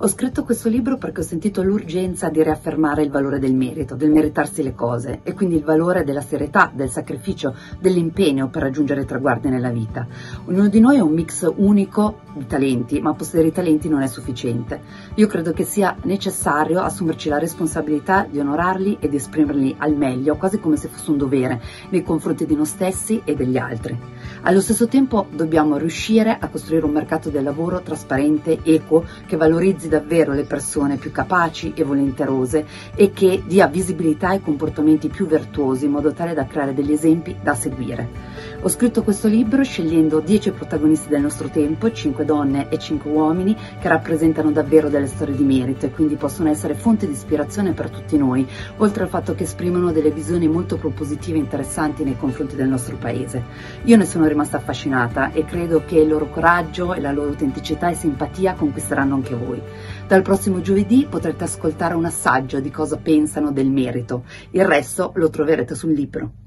Ho scritto questo libro perché ho sentito l'urgenza di riaffermare il valore del merito, del meritarsi le cose e quindi il valore della serietà, del sacrificio, dell'impegno per raggiungere i traguardi nella vita. Ognuno di noi è un mix unico di talenti, ma possedere i talenti non è sufficiente. Io credo che sia necessario assumerci la responsabilità di onorarli e di esprimerli al meglio, quasi come se fosse un dovere nei confronti di noi stessi e degli altri. Allo stesso tempo dobbiamo riuscire a costruire un mercato del lavoro trasparente, equo, che valorizzi davvero le persone più capaci e volenterose e che dia visibilità ai comportamenti più virtuosi in modo tale da creare degli esempi da seguire. Ho scritto questo libro scegliendo 10 protagonisti del nostro tempo, 5 donne e 5 uomini, che rappresentano davvero delle storie di merito e quindi possono essere fonte di ispirazione per tutti noi, oltre al fatto che esprimono delle visioni molto propositive e interessanti nei confronti del nostro paese. Io ne sono rimasta affascinata e credo che il loro coraggio e la loro autenticità e simpatia conquisteranno anche voi. Dal prossimo giovedì potrete ascoltare un assaggio di cosa pensano del merito. Il resto lo troverete sul libro.